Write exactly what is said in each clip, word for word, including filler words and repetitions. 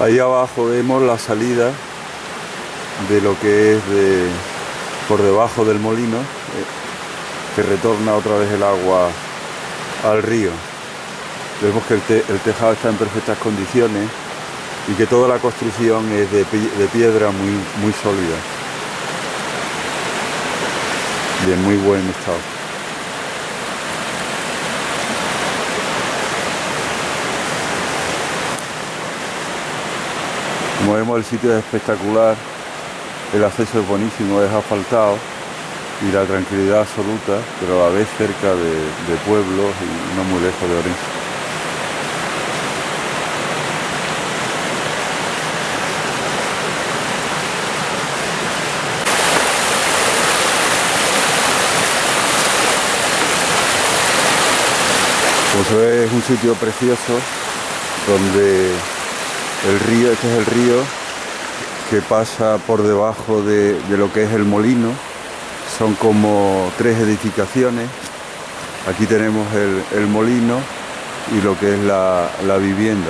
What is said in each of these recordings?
Ahí abajo vemos la salida de lo que es de, por debajo del molino, eh, que retorna otra vez el agua al río. Vemos que el, te, el tejado está en perfectas condiciones y que toda la construcción es de, de piedra muy, muy sólida y en muy buen estado. Como vemos, el sitio es espectacular, el acceso es buenísimo, es asfaltado y la tranquilidad absoluta, pero a la vez cerca de, de pueblos y no muy lejos de Orense. Como se ve, es un sitio precioso donde el río, este es el río que pasa por debajo de, de lo que es el molino. Son como tres edificaciones. Aquí tenemos el, el molino y lo que es la, la vivienda.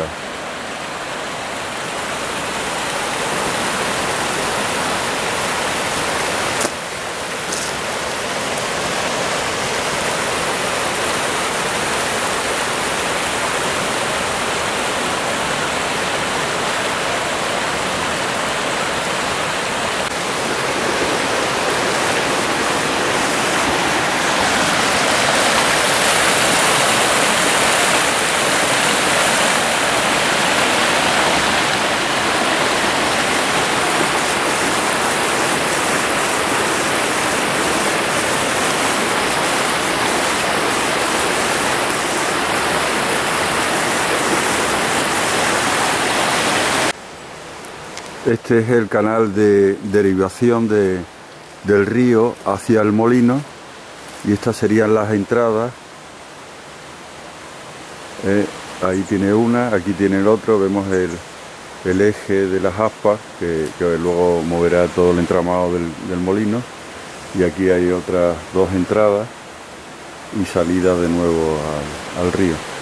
Este es el canal de derivación de, del río hacia el molino y estas serían las entradas. Eh, ahí tiene una, aquí tiene el otro, vemos el, el eje de las aspas que, que luego moverá todo el entramado del, del molino, y aquí hay otras dos entradas y salida de nuevo al, al río.